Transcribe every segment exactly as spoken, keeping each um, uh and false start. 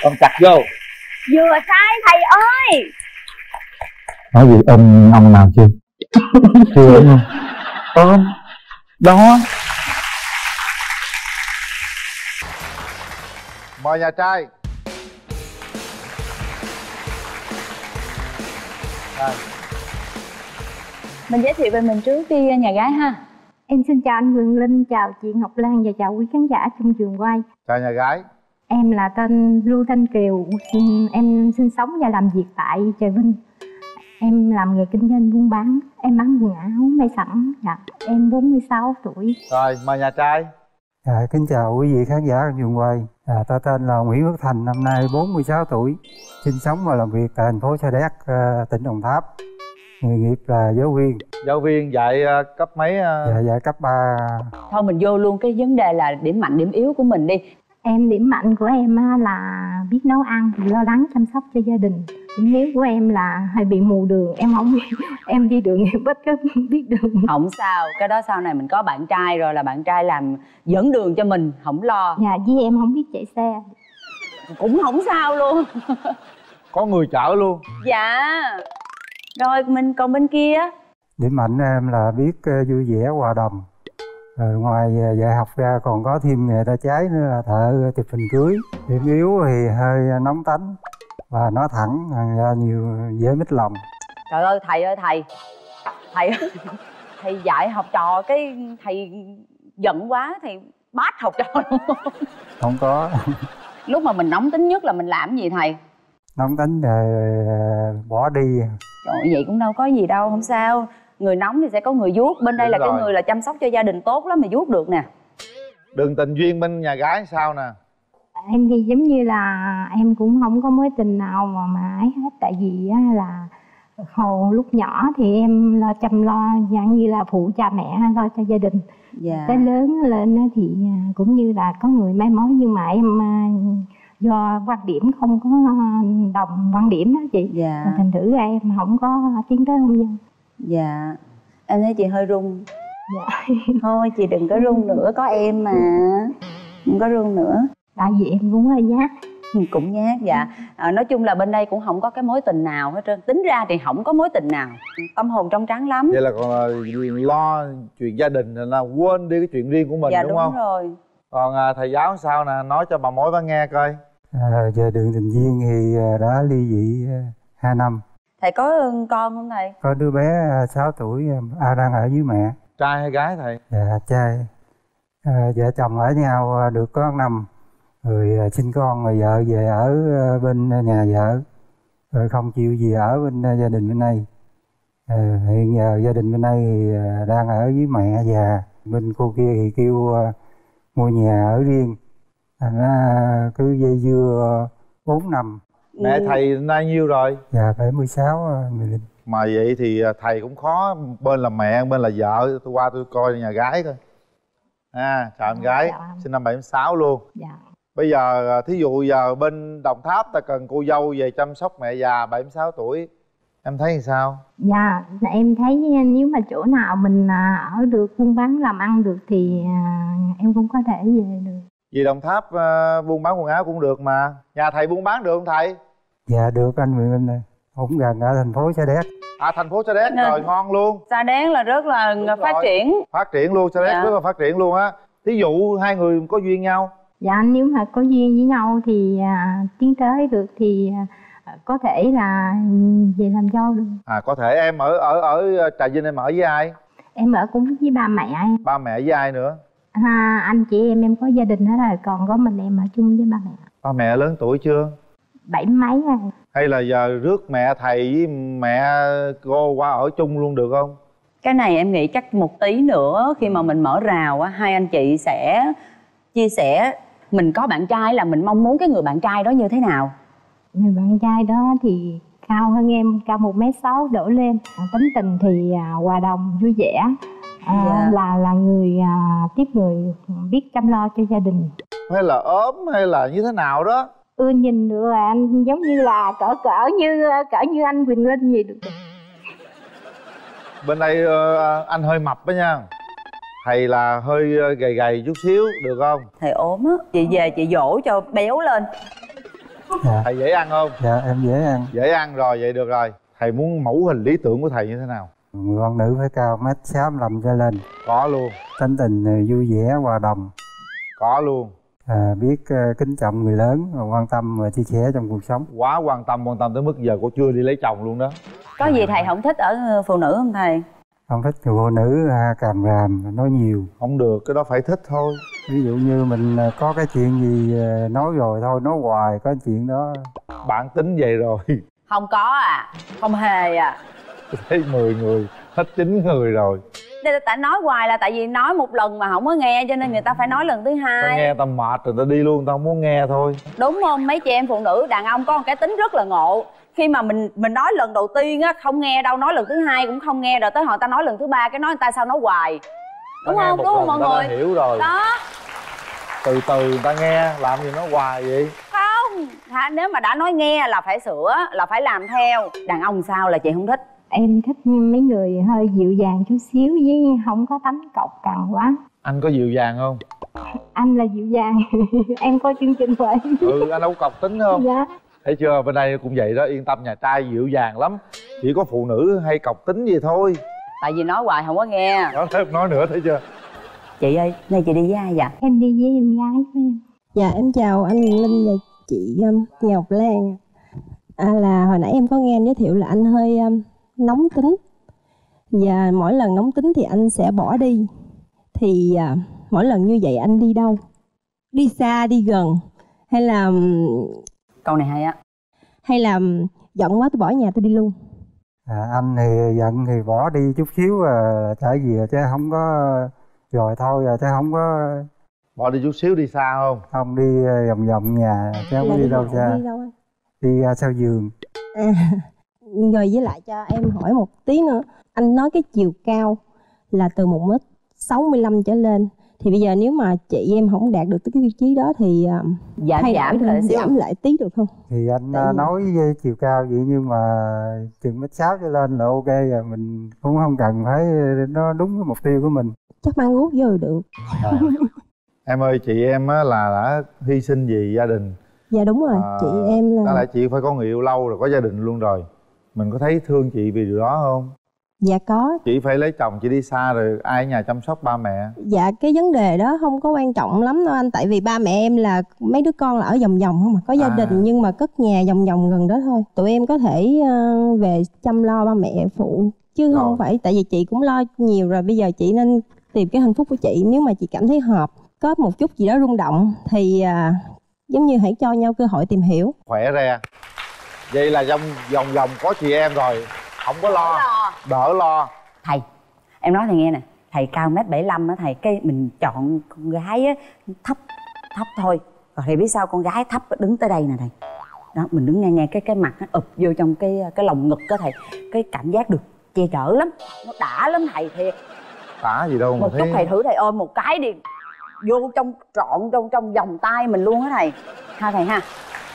Con chặt vô. Vừa sai thầy ơi. Nói gì ôm ông nào chưa? Chưa đúng không? Ôm đó. Mời nhà trai. À. Mình giới thiệu về mình trước đi nhà gái ha. Em xin chào anh Quyền Linh, chào chị Ngọc Lan và chào quý khán giả trong trường quay. Chào nhà gái. Em là tên Lưu Thanh Kiều, em sinh sống và làm việc tại Trà Vinh. Em làm nghề kinh doanh buôn bán, em bán quần áo may sẵn. Dạ, em bốn mươi sáu tuổi. Rồi, mời nhà trai. À, kính chào quý vị khán giả trong trường quay. À, tôi tên là Nguyễn Đức Thành, năm nay bốn mươi sáu tuổi, sinh sống và làm việc tại thành phố Sa Đéc, tỉnh Đồng Tháp. Nghề nghiệp là giáo viên. Giáo viên dạy uh, cấp mấy? Uh... Dạ, dạy cấp ba. Thôi mình vô luôn cái vấn đề là điểm mạnh, điểm yếu của mình đi. Em điểm mạnh của em là biết nấu ăn, lo lắng chăm sóc cho gia đình. Điểm yếu của em là hay bị mù đường, em không biết, em đi đường em ít có biết đường. Không sao, cái đó sau này mình có bạn trai rồi là bạn trai làm dẫn đường cho mình, không lo. Dạ, với em không biết chạy xe. Cũng không sao luôn. Có người chở luôn. Dạ. Rồi mình còn bên kia. Điểm mạnh em là biết vui vẻ, hòa đồng. Rồi ngoài dạy học ra còn có thêm nghề tay trái nữa là thợ chụp hình cưới. Điểm yếu thì hơi nóng tánh và nói thẳng ra nhiều dễ mít lòng. Trời ơi thầy ơi thầy, thầy thầy dạy học trò cái thầy giận quá thì bát học trò luôn. Không có. Lúc mà mình nóng tính nhất là mình làm gì thầy? Nóng tính rồi bỏ đi. Trời ơi, vậy cũng đâu có gì đâu, không sao. Người nóng thì sẽ có người vuốt. Bên đây Đúng là rồi. cái người là chăm sóc cho gia đình tốt lắm mà vuốt được nè. Đường tình duyên bên nhà gái sao nè? Em thì giống như là em cũng không có mối tình nào mà mà ấy hết. Tại vì là hồi lúc nhỏ thì em lo chăm lo dạng như là phụ cha mẹ lo cho gia đình. Dạ. Tới lớn lên thì cũng như là có người mai mối, nhưng mà em do quan điểm không có đồng quan điểm đó chị. Dạ. Thành thử ra em không có tiến tới hôn nhân. Dạ. Em thấy chị hơi run. Dạ. Thôi chị đừng có run nữa, có em mà. Đừng có run nữa. Tại vì em cũng hơi nhát. Cũng nhát. Dạ. À, nói chung là bên đây cũng không có cái mối tình nào hết trơn. Tính ra thì không có mối tình nào. Tâm hồn trong trắng lắm. Vậy là còn là lo chuyện gia đình là quên đi cái chuyện riêng của mình. Dạ, đúng, đúng không? rồi. Còn à, thầy giáo sao nè, nói cho bà mối bà nghe coi. À, về đường tình duyên thì đã ly dị hai năm. Thầy có con không thầy? Có đứa bé sáu tuổi à, đang ở với mẹ. Trai hay gái thầy? Dạ trai. À, vợ chồng ở nhau được có năm. Rồi sinh con rồi vợ về ở bên nhà vợ. Rồi không chịu gì ở bên gia đình bên đây. À, hiện giờ gia đình bên đây thì đang ở với mẹ già. Bên cô kia thì kêu mua nhà ở riêng. Thành ra cứ dây dưa bốn năm. Mẹ thầy nay nhiêu rồi? Dạ bảy mươi sáu. Mà vậy thì thầy cũng khó, bên là mẹ bên là vợ. Tôi qua tôi coi nhà gái coi. À, chào em gái. Dạ. Sinh năm bảy mươi sáu luôn. Dạ. Bây giờ thí dụ giờ bên Đồng Tháp ta cần cô dâu về chăm sóc mẹ già bảy mươi sáu tuổi, em thấy thì sao? Dạ, em thấy nếu mà chỗ nào mình ở được, buôn bán làm ăn được thì em cũng có thể về được. Vì Đồng Tháp uh, buôn bán quần áo cũng được mà. Nhà thầy buôn bán được không thầy? Dạ được anh Nguyễn Minh này. Cũng gần ở thành phố Sa Đéc. À, thành phố Sa Đéc rồi, ngon luôn. Sa Đéc là rất là Đúng phát rồi. triển. Phát triển luôn, Sa Đéc dạ. rất là phát triển luôn á. Thí dụ hai người có duyên nhau. Dạ, nếu mà có duyên với nhau thì à, tiến tới được thì à, có thể là về làm dâu được. À, có thể. Em ở ở ở Trà Vinh em ở với ai? Em ở cũng với ba mẹ em. Ba mẹ với ai nữa? À, anh chị em em có gia đình hết rồi, còn có mình em ở chung với ba mẹ. Ba mẹ lớn tuổi chưa? Bảy mấy rồi. Hay là giờ rước mẹ thầy với mẹ cô qua ở chung luôn được không? Cái này em nghĩ chắc một tí nữa khi mà mình mở rào á, hai anh chị sẽ chia sẻ mình có bạn trai là mình mong muốn cái người bạn trai đó như thế nào. Người bạn trai đó thì cao hơn em, cao một mét sáu đổ lên. Tính tình thì à, hòa đồng, vui vẻ. À, dạ. là là người à, tiếp người biết chăm lo cho gia đình. Hay là ốm hay là như thế nào đó? Ưa nhìn nữa là anh giống như là cỡ cỡ như cỡ như anh Quyền Linh gì được. Bên đây uh, anh hơi mập đó nha. Thầy là hơi gầy gầy chút xíu được không? Thầy ốm á, chị về chị dỗ cho béo lên. Dạ. Thầy dễ ăn không? Dạ em dễ ăn. Dễ ăn rồi, vậy được rồi. Thầy muốn mẫu hình lý tưởng của thầy như thế nào? Người con nữ phải cao mét sáu mươi lăm trở lên. Có luôn. Tính tình vui vẻ, hòa đồng. Có luôn. À, biết uh, kính trọng người lớn, quan tâm và chia sẻ trong cuộc sống. Quá quan tâm, quan tâm tới mức giờ cô chưa đi lấy chồng luôn đó. Có gì thầy không thích ở phụ nữ không thầy? Không thích phụ nữ à, càm ràm, nói nhiều. Không được, cái đó phải thích thôi. Ví dụ như mình có cái chuyện gì nói rồi thôi, nói hoài có chuyện đó. Bản tính vậy rồi. Không có à, không hề à. Thấy mười người, hết chín người rồi. Tại nói hoài là tại vì nói một lần mà không có nghe, cho nên người ta phải nói lần thứ hai. Ta nghe ta mệt rồi ta đi luôn, ta không muốn nghe thôi. Đúng không? Mấy chị em phụ nữ, đàn ông có một cái tính rất là ngộ. Khi mà mình mình nói lần đầu tiên á không nghe đâu, nói lần thứ hai cũng không nghe, rồi tới họ ta nói lần thứ ba cái nói người ta sao nói hoài. Đúng không? Đúng không mọi người? Hiểu rồi. Đó. Từ từ người ta nghe, làm gì nói hoài vậy? Không, nếu mà đã nói nghe là phải sửa, là phải làm theo. Đàn ông sao là chị không thích? Em thích mấy người hơi dịu dàng chút xíu, với không có tánh cọc cằn quá. Anh có dịu dàng không? Anh là dịu dàng. Em có chương trình vậy. Ừ, anh đâu có cọc tính không? Dạ. Thấy chưa, bên đây cũng vậy đó, yên tâm, nhà trai dịu dàng lắm. Chỉ có phụ nữ hay cọc tính gì thôi. Tại vì nói hoài không có nghe. Đó, nói nữa, thấy chưa? Chị ơi, nay chị đi với ai vậy? Em đi với em gái của em. Dạ em chào anh Quyền Linh và chị um, Ngọc Lan. À, là hồi nãy em có nghe anh giới thiệu là anh hơi um, nóng tính. Và mỗi lần nóng tính thì anh sẽ bỏ đi. Thì uh, mỗi lần như vậy anh đi đâu? Đi xa, đi gần? Hay là... Câu này hay á. Hay là giận quá tôi bỏ nhà tôi đi luôn? À, anh thì giận thì bỏ đi chút xíu là trở về, chứ không có rồi thôi rồi, chứ không có. Bỏ đi chút xíu đi xa không? Không, đi vòng vòng nhà chứ không Là đi, đi đâu bộ, xa. Đi đâu anh? Đi uh, sau giường. À, rồi với lại cho em hỏi một tí nữa. Anh nói cái chiều cao là từ một mét sáu mươi lăm trở lên. Thì bây giờ nếu mà chị em không đạt được tới cái tiêu chí đó thì giảm thay giảm đổi lại được, giảm lại tí được không? Thì anh Tại vì... nói với chiều cao vậy, nhưng mà chừng mét sáu trở lên là ok rồi, mình cũng không cần phải nó đúng cái mục tiêu của mình. Chắc mang guốc vô được. À. Em ơi, chị em á là đã hy sinh vì gia đình. Dạ đúng rồi, à, chị em là... Đó là chị phải có người yêu lâu rồi, có gia đình luôn rồi. Mình có thấy thương chị vì điều đó không? Dạ có. Chị phải lấy chồng, chị đi xa rồi ai ở nhà chăm sóc ba mẹ? Dạ cái vấn đề đó không có quan trọng lắm đâu anh. Tại vì ba mẹ em là mấy đứa con là ở vòng vòng không mà có gia à. đình, nhưng mà cất nhà vòng vòng gần đó thôi. Tụi em có thể uh, về chăm lo ba mẹ phụ. Chứ rồi. Không phải, tại vì chị cũng lo nhiều rồi. Bây giờ chị nên tìm cái hạnh phúc của chị. Nếu mà chị cảm thấy hợp, có một chút gì đó rung động thì uh, giống như hãy cho nhau cơ hội tìm hiểu. Khỏe re. Vậy là trong vòng vòng có chị em rồi, không có lo, đỡ lo. Thầy, em nói thầy nghe nè, thầy cao mét bảy lăm á thầy, cái mình chọn con gái á thấp thấp thôi. Rồi thầy biết sao, con gái thấp đứng tới đây nè thầy. Đó, mình đứng nghe nghe cái cái mặt nó ụp vô trong cái cái lồng ngực đó thầy, cái cảm giác được che chở lắm, nó đã lắm thầy thiệt. Đã gì đâu mà một thấy... chút thầy thử thầy ôm một cái đi, vô trong trọn trong trong vòng tay mình luôn á thầy. Ha thầy ha.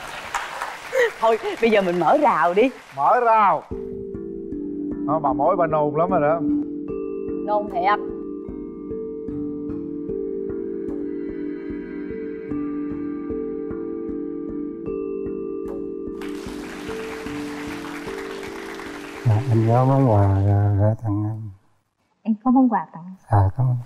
Thôi bây giờ mình mở rào đi. Mở rào. Đó, bà mối bà nôn lắm rồi đó. Nôn thiệt. À, anh có món quà gửi tặng anh. Em có món quà tặng. À cảm ơn.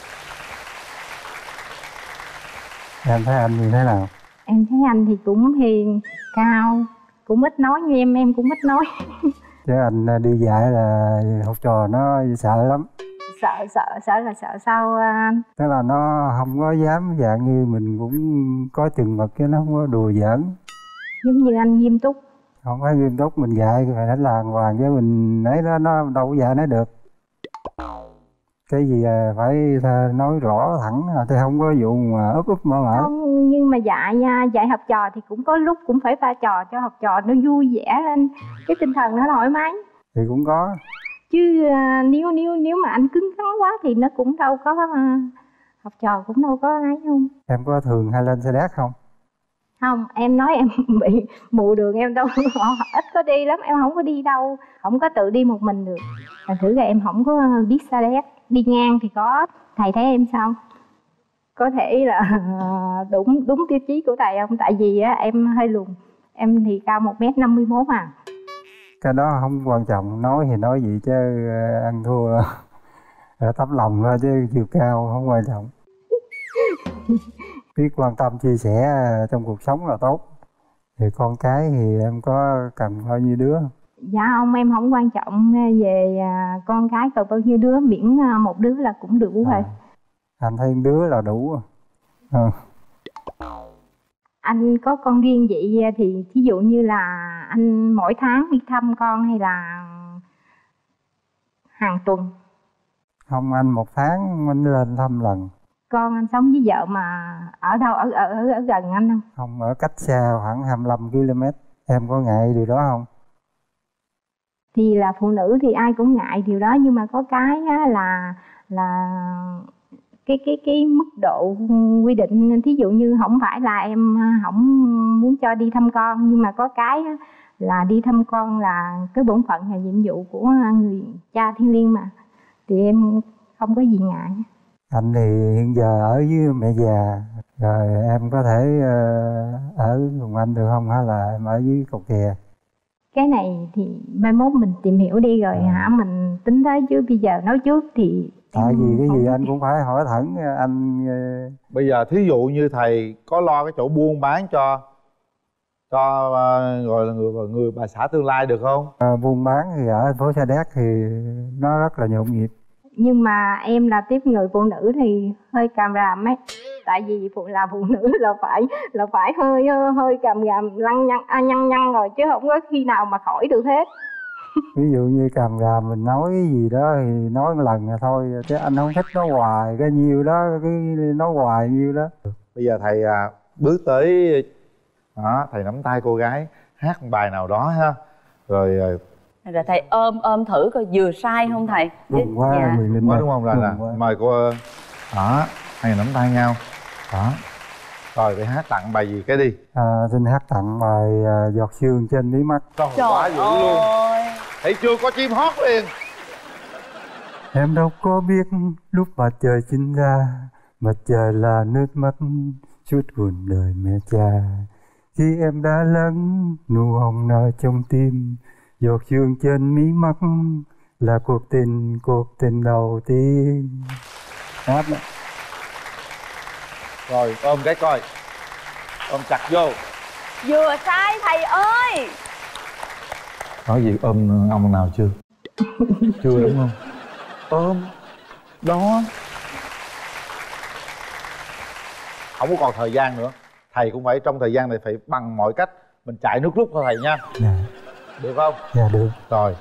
Em thấy anh như thế nào? Em thấy anh thì cũng hiền, cao, cũng ít nói như em, em cũng ít nói. Chứ anh đi dạy là học trò nó sợ lắm. Sợ, sợ, sợ là sợ sao anh? Tức là nó không có dám dạng như mình, cũng có chừng mực chứ nó không có đùa giỡn. Giống như anh nghiêm túc. Không phải nghiêm túc, mình dạy phải đánh làng hoàng chứ mình ấy đó, nó đâu có dạy nó được. Cái gì phải nói rõ thẳng, thì không có vụ mà úp úp mở mở. Không, nhưng mà dạy dạy học trò thì cũng có lúc cũng phải pha trò cho học trò nó vui vẻ lên, cái tinh thần nó thoải mái. Thì cũng có. Chứ uh, nếu nếu nếu mà anh cứng rắn quá thì nó cũng đâu có uh, học trò cũng đâu có ấy không. Em có thường hay lên xe đét không? Không, em nói em bị mù đường, em đâu ít có đi lắm, em không có đi đâu, không có tự đi một mình được. Thành thử ra em không có biết xe đét. Đi ngang thì có. Thầy thấy em sao? Có thể là đúng đúng tiêu chí của thầy không? Tại vì á, em hơi lùn, Em thì cao một mét năm mươi mốt à. Cái đó không quan trọng, nói thì nói gì chứ ăn thua tấm lòng thôi, chứ chiều cao không quan trọng. Biết quan tâm chia sẻ trong cuộc sống là tốt. Thì con cái thì em có cần bao nhiêu đứa? Dạ không, em không quan trọng về con cái cần bao nhiêu đứa, miễn một đứa là cũng đủ rồi. À, anh thấy đứa là đủ. À. Anh có con riêng vậy thì thí dụ như là anh mỗi tháng đi thăm con hay là hàng tuần? Không, anh một tháng anh lên thăm lần. Con anh sống với vợ mà ở đâu, ở ở ở gần anh không? Không, ở cách xa khoảng hai mươi lăm ki lô mét. Em có ngại điều đó không? Thì là phụ nữ thì ai cũng ngại điều đó, nhưng mà có cái á, là là cái cái cái mức độ quy định, thí dụ như không phải là em không muốn cho đi thăm con, nhưng mà có cái á, là đi thăm con là cái bổn phận và nhiệm vụ của người cha thiêng liêng mà, thì em không có gì ngại. Anh thì hiện giờ ở với mẹ già, rồi em có thể ở cùng anh được không, hay là em ở dưới cầu kè? Cái này thì mai mốt mình tìm hiểu đi rồi à. hả mình tính tới, chứ bây giờ nói trước thì tại vì cái gì anh cũng phải hỏi thẳng anh. Bây giờ thí dụ như thầy có lo cái chỗ buôn bán cho cho uh, gọi là người người bà xã tương lai được không? À, buôn bán thì ở thành phố Sa Đéc thì nó rất là nhộn nhịp. Nhưng mà em là tiếp người phụ nữ thì hơi càm ràm ấy, tại vì phụ là phụ nữ là phải là phải hơi hơi càm ràm lăng nhăng à, nhăn nhăn rồi, chứ không có khi nào mà khỏi được hết. Ví dụ như càm ràm mình nói cái gì đó thì nói một lần là thôi, chứ anh không thích nói hoài cái nhiêu đó, cái nói hoài nhiêu đó. Bây giờ thầy à, bước tới đó, thầy nắm tay cô gái hát một bài nào đó ha, rồi rồi thầy ôm ôm thử coi vừa sai không thầy. Đúng quá, dạ. Quyền Linh quá đúng không? Là, là mời cô đó, hai nắm tay nhau đó, rồi để hát tặng bài gì cái đi. À, xin hát tặng bài uh, Giọt Sương Trên Mí Mắt. Trời, quá dữ luôn, thấy chưa, có chim hót liền. Em đâu có biết lúc mặt trời sinh ra, mặt trời là nước mắt chút buồn đời mẹ cha. Khi em đã lắng nụ hồng nở trong tim, giọt sương trên mí mắt là cuộc tình, cuộc tình đầu tiên. Hát đó. Rồi ôm cái coi, ôm chặt vô. Vừa sai thầy ơi. Nói gì ôm ông nào chưa? Chưa đúng không? Ôm đó. Không có còn thời gian nữa, thầy cũng phải trong thời gian này phải bằng mọi cách mình chạy nước rút thôi thầy nha. Dạ. Được không? Dạ được. Rồi,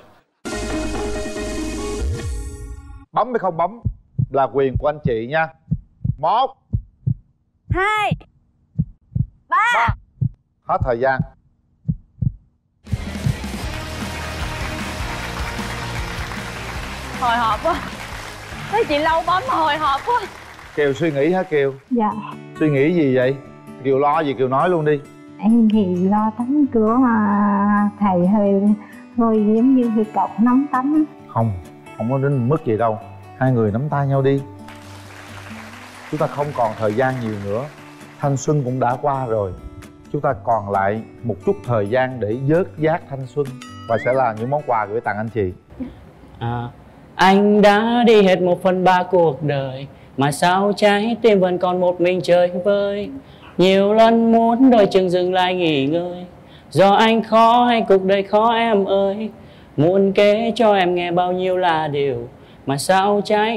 bấm hay không bấm là quyền của anh chị nha. Một, hai, ba, ba. Hết thời gian. hồi hộp quá, thấy chị lâu bấm mà hồi hộp quá. Kiều suy nghĩ hả Kiều? Dạ. Suy nghĩ gì vậy? Kiều lo gì Kiều nói luôn đi. Em thì lo tắm cửa mà thầy hơi hơi giống như hơi cọc nóng tắm. Không, không có đến mức gì đâu. Hai người nắm tay nhau đi. Chúng ta không còn thời gian nhiều nữa. Thanh xuân cũng đã qua rồi. Chúng ta còn lại một chút thời gian để vớt vát thanh xuân. Và sẽ là những món quà gửi tặng anh chị. À, anh đã đi hết một phần ba cuộc đời, mà sao trái tim vẫn còn một mình chơi vơi. Nhiều lần muốn đôi chừng dừng lại nghỉ ngơi, do anh khó hay cuộc đời khó em ơi. Muốn kể cho em nghe bao nhiêu là điều, mà sao trái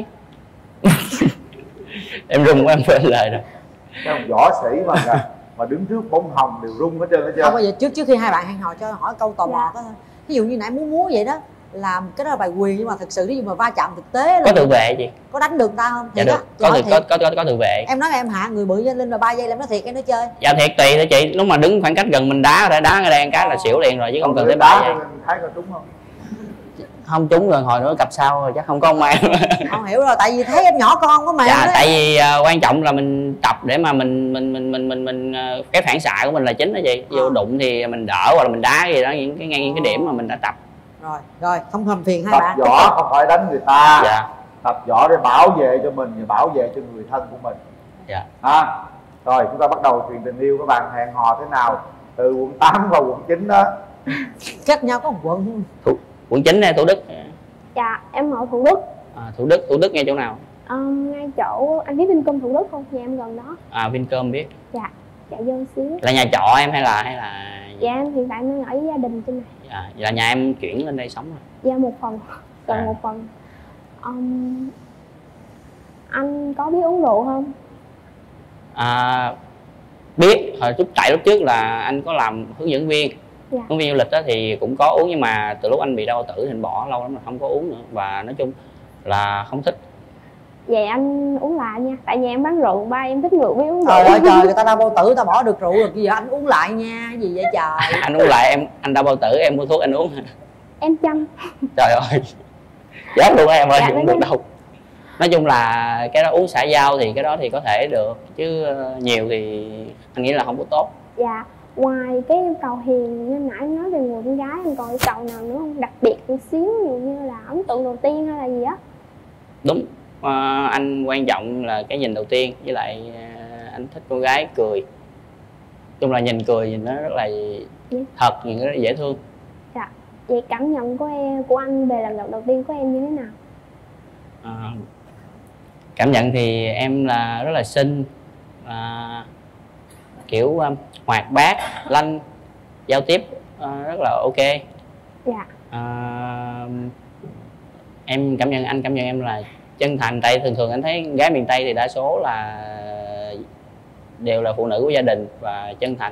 em rung quá em quên lời rồi. Cái ông võ sĩ mà mà đứng trước bông hồng đều rung hết trơn hết trơn. Không bao giờ trước trước khi hai bạn hẹn hò cho hỏi câu tò mò đó thôi. Ví dụ như nãy muốn múa vậy đó, làm cái đó là bài quyền, nhưng mà thực sự ví dụ mà va chạm thực tế có tự vệ gì, có đánh được ta không? Dạ Thiệt được, á? có, tự, có, có, có, có tự vệ. Em nói em hạ người bự lên là ba giây là em nói thiệt em nói chơi. Dạ thiệt tùy thôi chị, lúc mà đứng khoảng cách gần mình đá để đá ngay đây cái là xỉu liền rồi, chứ không cần tới ba giây. Thấy có trúng không? Không trúng rồi, hồi nữa cặp sau rồi chắc không có ông ai. Không hiểu rồi, tại vì thấy em nhỏ con của mày. Dạ đó. Tại vì uh, quan trọng là mình tập để mà mình mình mình mình mình, mình uh, cái phản xạ của mình là chính đó chị. Vô à. Đụng thì mình đỡ, hoặc là mình đá gì đó, những cái ngay những cái điểm mà mình đã tập. Rồi rồi không làm phiền hai tập bạn. Tập võ không phải đánh người ta. Dạ. Tập võ để bảo vệ cho mình và bảo vệ cho người thân của mình. Dạ. À, rồi chúng ta bắt đầu chuyện tình yêu. Các bạn hẹn hò thế nào từ quận tám vào quận chín đó. Cách nhau có một quận. Thủ, quận chín hay Thủ Đức? Dạ em ở Thủ Đức. À, Thủ Đức, Thủ Đức ngay chỗ nào? Um, ngay chỗ anh biết Vincom Thủ Đức không? Nhà em gần đó. À, Vincom biết. Dạ, dạ vô xíu. Là nhà trọ em hay là hay là? Dạ em hiện tại đang ở với gia đình trên này. Dạ, vậy là nhà em chuyển lên đây sống rồi. Dạ một phần, gần À. một phần. Um, anh có biết uống rượu không? À, biết, hồi lúc tại lúc trước là anh có làm hướng dẫn viên. Dạ. Hướng viên du lịch đó thì cũng có uống, nhưng mà từ lúc anh bị đau tử thì anh bỏ lâu lắm rồi không có uống nữa, và nói chung là không thích. Vậy anh uống lại nha, tại nhà em bán rượu, ba em thích rượu với uống rượu. Trời ơi trời, người ta đau bao tử, người ta bỏ được rượu rồi, bây giờ anh uống lại nha, gì vậy trời. Anh uống lại, em anh đau bao tử em mua thuốc anh uống. Em chăm. Trời ơi, chết luôn á em ơi, Dạ, không được đâu. Nói chung là cái đó uống xã giao thì cái đó thì có thể được, chứ nhiều thì anh nghĩ là không có tốt. Dạ, ngoài cái yêu cầu hiền như nãy em nói về người con gái, anh còn yêu cầu nào nữa không? Đặc biệt một xíu, ví dụ như là ấn tượng đầu tiên hay là gì á? Đúng, à, anh quan trọng là cái nhìn đầu tiên, với lại à, anh thích con gái cười. Chung là nhìn cười nhìn nó rất là Dạ. thật, nhìn nó rất là dễ thương. Dạ, vậy cảm nhận của em, của anh về lần gặp đầu tiên của em như thế nào? À, cảm nhận thì em là rất là xinh, à, kiểu um, hoạt bát, lanh, giao tiếp uh, rất là ok. Dạ. À, em cảm nhận anh cảm nhận em là chân thành, tại thường thường anh thấy gái miền Tây thì đa số là đều là phụ nữ của gia đình và chân thành.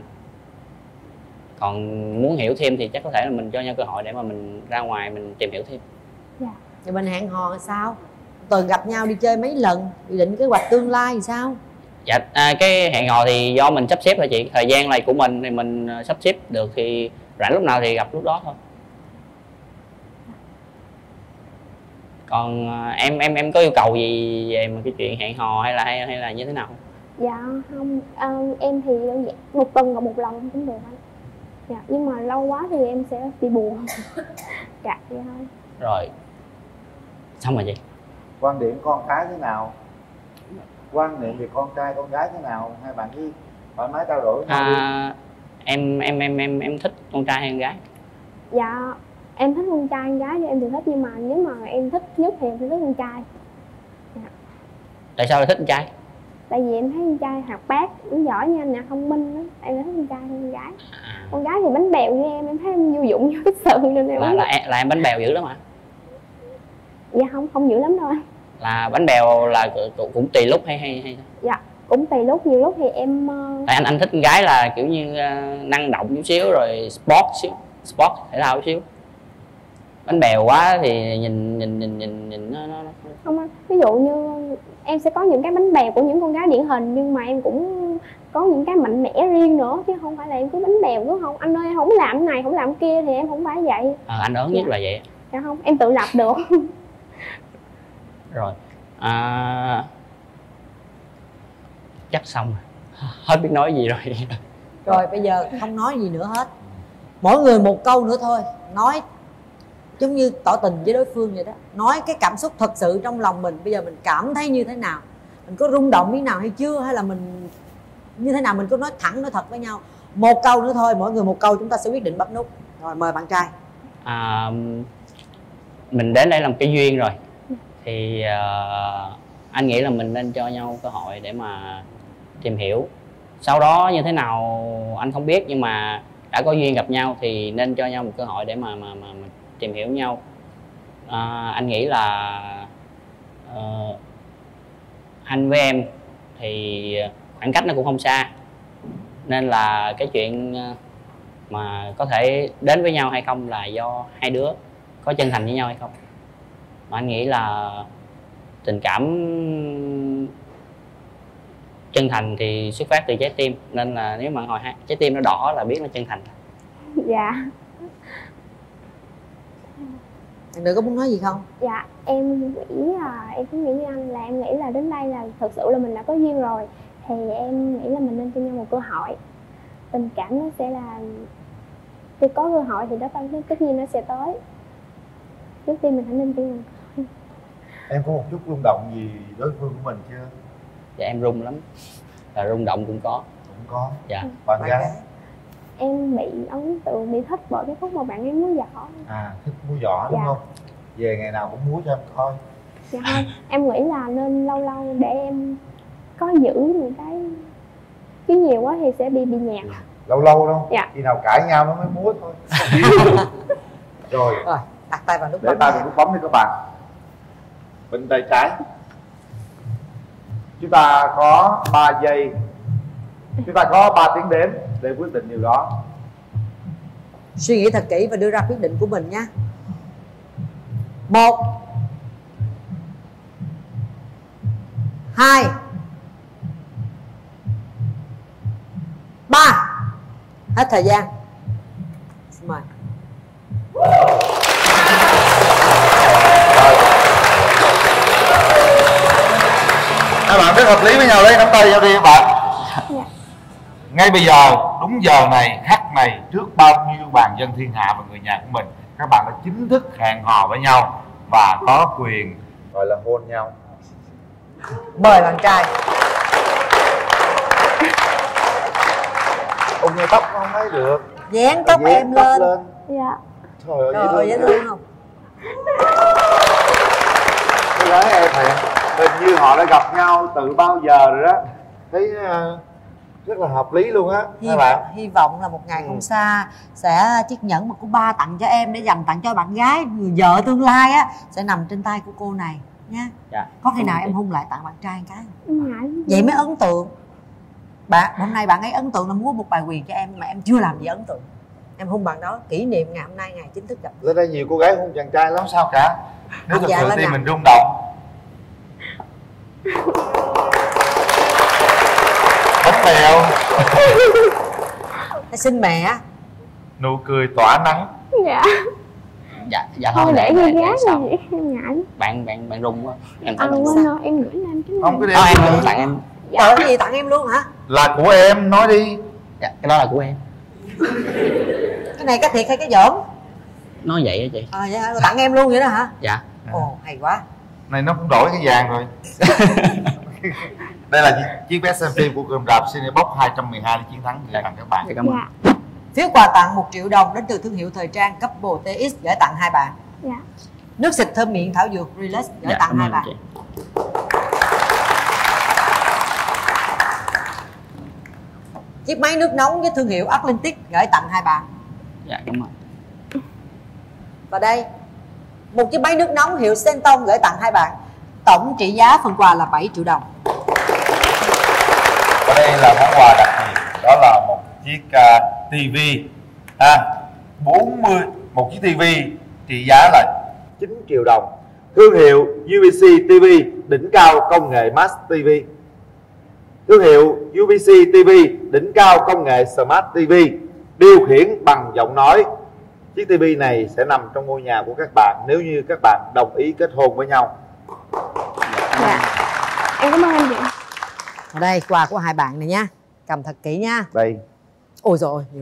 Còn muốn hiểu thêm thì chắc có thể là mình cho nhau cơ hội để mà mình ra ngoài mình tìm hiểu thêm. Dạ. Vậy mình hẹn hò là sao? Từng gặp nhau đi chơi mấy lần, dự định kế hoạch tương lai thì sao? Dạ, à, cái hẹn hò thì do mình sắp xếp thôi chị. Thời gian này của mình thì mình sắp xếp được, thì rảnh lúc nào thì gặp lúc đó thôi. Còn à, em em em có yêu cầu gì về mà cái chuyện hẹn hò hay là hay, hay là như thế nào không? Dạ không, à, em thì đơn giản một tuần gặp một lần cũng được anh. Dạ, nhưng mà lâu quá thì em sẽ bị buồn. Dạ, vậy thôi. Rồi, xong rồi chị. Quan điểm con cái thế nào? Quan niệm về con trai con gái thế nào? Hai bạn cứ thoải mái trao đổi với nhau đi. À, em em em em em thích con trai hay con gái? Dạ, em thích con trai con gái thì em thì thích, nhưng mà nếu mà em thích nhất thì em sẽ thích con trai. Dạ. Tại sao lại thích con trai? Tại vì em thấy con trai hoạt bát, cũng giỏi nha, nè, thông minh đó. Em thích con trai hơn con gái. À, Con gái thì bánh bèo như em, em thấy em vô dụng vô cái sự nên em là, không là, em, là em bánh bèo dữ lắm hả? Dạ không, không dữ lắm đâu anh. Là bánh bèo là cũng, cũng tùy lúc hay hay hay? Dạ, cũng tùy lúc, nhiều lúc thì em uh... Tại anh anh thích con gái là kiểu như uh, năng động chút xíu, rồi sport xíu, sport thể thao chút xíu. Bánh bèo quá thì nhìn nhìn nhìn nhìn nhìn nó, nó, nó... Không anh, ví dụ như em sẽ có những cái bánh bèo của những con gái điển hình, nhưng mà em cũng có những cái mạnh mẽ riêng nữa, chứ không phải là em cứ bánh bèo cứ không. Anh ơi không làm cái này, không làm cái kia thì em không phải vậy. À, anh ớn nhất Dạ. là vậy. Dạ không, em tự lập được. Rồi, à, chắc xong rồi, hết biết nói gì rồi. Rồi bây giờ không nói gì nữa hết, mỗi người một câu nữa thôi, nói giống như tỏ tình với đối phương vậy đó. Nói cái cảm xúc thật sự trong lòng mình, bây giờ mình cảm thấy như thế nào, mình có rung động như nào hay chưa, hay là mình như thế nào, mình có nói thẳng nói thật với nhau. Một câu nữa thôi, mỗi người một câu, chúng ta sẽ quyết định bấm nút. Rồi mời bạn trai. À, mình đến đây làm cái duyên rồi thì uh, anh nghĩ là mình nên cho nhau cơ hội để mà tìm hiểu. Sau đó như thế nào anh không biết, nhưng mà đã có duyên gặp nhau thì nên cho nhau một cơ hội để mà mà, mà, mà tìm hiểu nhau. À, anh nghĩ là uh, anh với em thì khoảng cách nó cũng không xa, nên là cái chuyện mà có thể đến với nhau hay không là do hai đứa có chân thành với nhau hay không. Mà anh nghĩ là tình cảm chân thành thì xuất phát từ trái tim, nên là nếu mà hồi hai trái tim nó đỏ là biết nó chân thành. Dạ. Đừng có muốn nói gì không? Dạ, em nghĩ là em cũng nghĩ như anh, là em nghĩ là đến đây là thực sự là mình đã có duyên rồi, thì em nghĩ là mình nên cho nhau một cơ hội. Tình cảm nó sẽ là khi có cơ hội thì đó tất nhiên nó sẽ tới. Trước tiên mình hãy nên tin. Em có một chút rung động gì đối phương của mình chưa? Dạ em rung lắm, là rung động cũng có. Cũng có. Dạ. Bạn Bạn gái? gái. em bị ấn tượng, bị thích bởi cái khúc mà bạn em múa giỏ. À, thích múa giỏ đúng Dạ. không? Về ngày nào cũng múa cho em coi. Dạ không, em nghĩ là nên lâu lâu để em có giữ một cái, chứ nhiều quá thì sẽ bị bị nhạt. Lâu lâu đâu, Dạ. khi nào cãi nhau nó mới múa thôi. Rồi, Rồi, đặt tay vào nút để bấm. tay vào nút bấm đi các bạn. Bên tay trái chúng ta có ba giây, chúng ta có ba tiếng đếm để quyết định điều đó. Suy nghĩ thật kỹ và đưa ra quyết định của mình nha. Một, hai, ba. Hết thời gian. Xin mời. Các bạn rất hợp lý với nhau đấy, nắm tay nhau đi các bạn. Ngay bây giờ, đúng giờ này, khắc này, trước bao nhiêu bàn dân thiên hạ và người nhà của mình, các bạn đã chính thức hẹn hò với nhau và có quyền gọi là hôn nhau. Mời bạn trai. Ôm ngay tóc không thấy được. Dán tóc Dán em tóc lên. lên. Dạ. Trời ơi, Trời ơi, dễ dễ thương không? Cái gái em hẹn, hình như họ đã gặp nhau từ bao giờ rồi đó. Thấy uh, rất là hợp lý luôn á Hy, các bạn. hy vọng là một ngày Ừ. không xa sẽ chiếc nhẫn mà của ba tặng cho em để dành tặng cho bạn gái, người vợ tương lai á, sẽ nằm trên tay của cô này nha. Dạ. Có khi nào em hôn lại tặng bạn trai một cái không? Em ngại. Vậy mới ấn tượng. Bạn hôm nay bạn ấy ấn tượng là múa một bài quyền cho em mà em chưa làm gì ấn tượng. Em hôn bạn đó kỷ niệm ngày hôm nay, ngày chính thức gặp. Lên đây nhiều cô gái hôn chàng trai lắm sao cả. Nếu Dạ, thực dạ, sự lên tim nào. mình rung động. Bánh bèo. Hãy xin mẹ. Nụ cười tỏa nắng. Dạ. Dạ, dạ Thôi để để- người để gái sau. gì vậy, em ngại. Bạn bạn bạn rung quá. Em À thấy bạn quên rồi, em gửi lên cái này. Không cái Ờ, em đeo tặng em. Trời ơi, cái gì tặng em luôn hả? là của em, nói đi. Dạ, cái đó là của em. Cái này cái thiệt hay cái giỡn? Nói vậy á chị. À, vậy hả? Tặng em luôn vậy đó hả? Dạ. Ồ, hay quá. Này nó cũng đổi cái vàng rồi. Đây là chiếc vé xem phim của cơm rạp Cinebox hai trăm mười hai để chiến thắng gửi tặng các bạn. Dạ, cảm ơn. Dạ. Phiếu quà tặng một triệu đồng đến từ thương hiệu thời trang Couple tê ích gửi tặng hai bạn. Dạ. Nước xịt thơm miệng thảo dược Relax gửi Dạ, tặng cảm hai ơn bạn. chị. Chiếc máy nước nóng với thương hiệu Atlantic gửi tặng hai bạn. Dạ, cảm ơn. Và đây, một chiếc máy nước nóng hiệu Senton gửi tặng hai bạn. Tổng trị giá phần quà là bảy triệu đồng. Và đây là món quà đặc biệt, đó là một chiếc uh, tivi à, bốn mươi, một chiếc tivi trị giá là chín triệu đồng. Thương hiệu u vê xê ti vi đỉnh cao công nghệ Max ti vi. Thương hiệu u vê xê ti vi đỉnh cao công nghệ Smart ti vi, điều khiển bằng giọng nói. Chiếc tivi này sẽ nằm trong ngôi nhà của các bạn nếu như các bạn đồng ý kết hôn với nhau. Dạ. Em cảm ơn anh chị. Ở đây quà của hai bạn này nha. Cầm thật kỹ nha. Đây. Ôi rồi.